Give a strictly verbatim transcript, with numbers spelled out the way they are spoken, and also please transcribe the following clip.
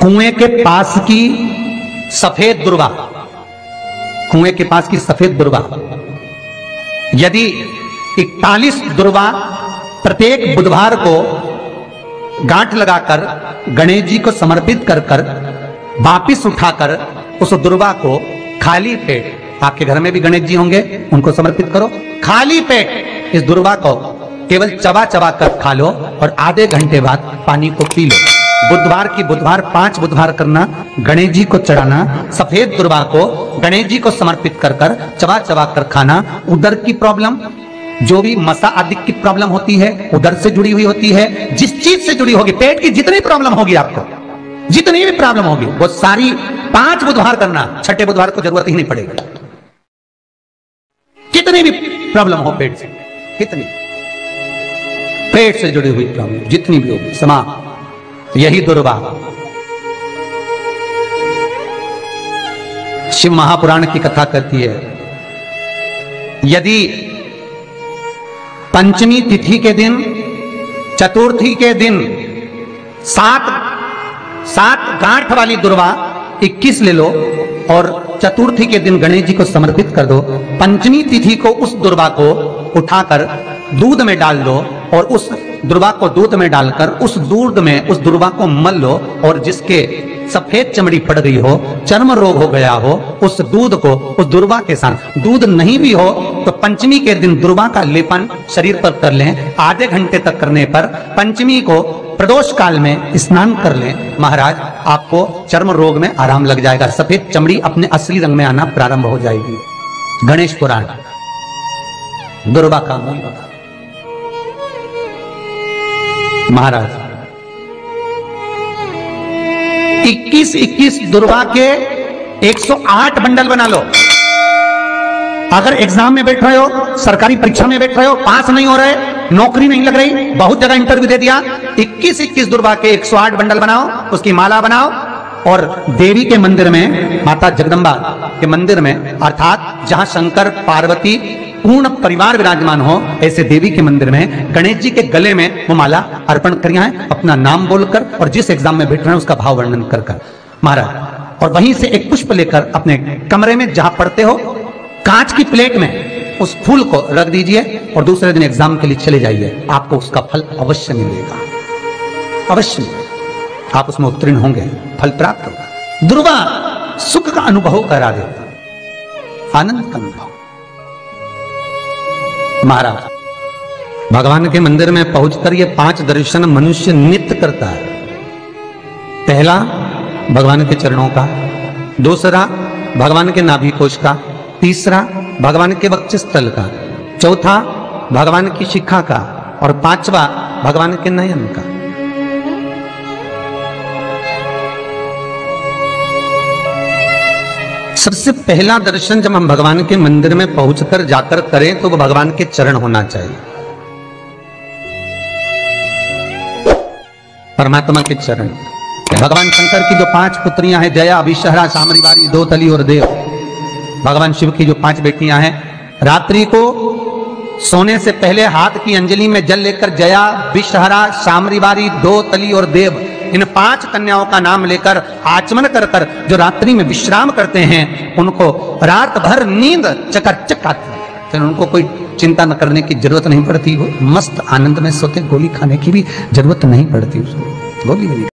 कुएं के पास की सफेद दुर्वा, कुएं के पास की सफेद दुर्वा, यदि इकतालीस दुर्वा प्रत्येक बुधवार को गांठ लगाकर गणेश जी को समर्पित कर कर वापिस उठाकर उस दुर्वा को खाली पेट, आपके घर में भी गणेश जी होंगे, उनको समर्पित करो, खाली पेट इस दुर्वा को केवल चबा चबा कर खा लो और आधे घंटे बाद पानी को पी लो। बुधवार की बुधवार पांच बुधवार करना, गणेश जी को चढ़ाना, सफेद दुर्वा को गणेश जी को समर्पित कर कर चबा चबा कर खाना। उदर की प्रॉब्लम, जो भी मसा आदि की प्रॉब्लम होती है उदर से जुड़ी हुई होती है, जिस चीज से जुड़ी होगी, पेट की जितनी प्रॉब्लम होगी, आपको जितनी भी प्रॉब्लम होगी वो सारी पांच बुधवार करना, छठे बुधवार को जरूरत ही नहीं पड़ेगी। कितनी भी प्रॉब्लम हो पेट से, कितनी पेट से जुड़ी हुई प्रॉब्लम जितनी भी होगी, समा यही दुर्वा शिव महापुराण की कथा कहती है। यदि पंचमी तिथि के दिन, चतुर्थी के दिन सात सात गांठ वाली दुर्वा इक्कीस ले लो और चतुर्थी के दिन गणेश जी को समर्पित कर दो। पंचमी तिथि को उस दुर्वा को उठाकर दूध में डाल दो और उस दुर्वा को दूध में डालकर उस दूध में उस दुर्वा को मल लो, और जिसके सफेद चमड़ी पड़ गई हो, चर्म रोग हो गया हो, उस दूध को उस दुर्वा के साथ, दूध नहीं भी हो तो पंचमी के दिन दुर्वा का लेपन शरीर पर कर लें। आधे घंटे तक करने पर पंचमी को प्रदोष काल में स्नान कर लें। महाराज आपको चर्म रोग में आराम लग जाएगा, सफेद चमड़ी अपने असली रंग में आना प्रारंभ हो जाएगी। गणेश पुराण दुर्वा का मूल बता। महाराज इक्कीस इक्कीस दुर्वा के एक सौ आठ बंडल बना लो। अगर एग्जाम में बैठ रहे हो, सरकारी परीक्षा में बैठ रहे हो, पास नहीं हो रहे, नौकरी नहीं लग रही, बहुत जगह इंटरव्यू दे दिया, इक्कीस इक्कीस दुर्वा के एक सौ आठ बंडल बनाओ, उसकी माला बनाओ और देवी के मंदिर में, माता जगदम्बा के मंदिर में, अर्थात जहां शंकर पार्वती पूर्ण परिवार विराजमान हो, ऐसे देवी के मंदिर में गणेश जी के गले में वो माला अर्पण करिए हैं, अपना नाम बोलकर और जिस एग्जाम में बैठ रहे हैं उसका भाव वर्णन कर कर महाराज। और वहीं से एक पुष्प लेकर अपने कमरे में जहां पढ़ते हो, कांच की प्लेट में उस फूल को रख दीजिए और दूसरे दिन एग्जाम के लिए चले जाइए, आपको उसका फल अवश्य मिलेगा, अवश्य आप उसमें उत्तीर्ण होंगे, फल प्राप्त होगा। दुर्वा सुख का अनुभव करा देता, आनंद का अनुभव। महाराज भगवान के मंदिर में पहुंचकर ये पांच दर्शन मनुष्य नित्य करता है। पहला भगवान के चरणों का, दूसरा भगवान के नाभि कोश का, तीसरा भगवान के वक्षस्थल का, चौथा भगवान की शिखा का और पांचवा भगवान के नयन का। सबसे पहला दर्शन जब हम भगवान के मंदिर में पहुंचकर जाकर करें तो वो भगवान के चरण होना चाहिए, परमात्मा के चरण। भगवान शंकर की जो पांच पुत्रियां हैं, जया, विषहरा, सामरीवारी, दोतली और देव, भगवान शिव की जो पांच बेटियां हैं, रात्रि को सोने से पहले हाथ की अंजलि में जल लेकर जया, विषहरा, सामरीवारी, दोतली और देव, इन पांच कन्याओं का नाम लेकर आचमन कर कर जो रात्रि में विश्राम करते हैं, उनको रात भर नींद चकाचक आती है, तो उनको कोई चिंता न करने की जरूरत नहीं पड़ती, वो मस्त आनंद में सोते, गोली खाने की भी जरूरत नहीं पड़ती, उसको गोली भी नहीं।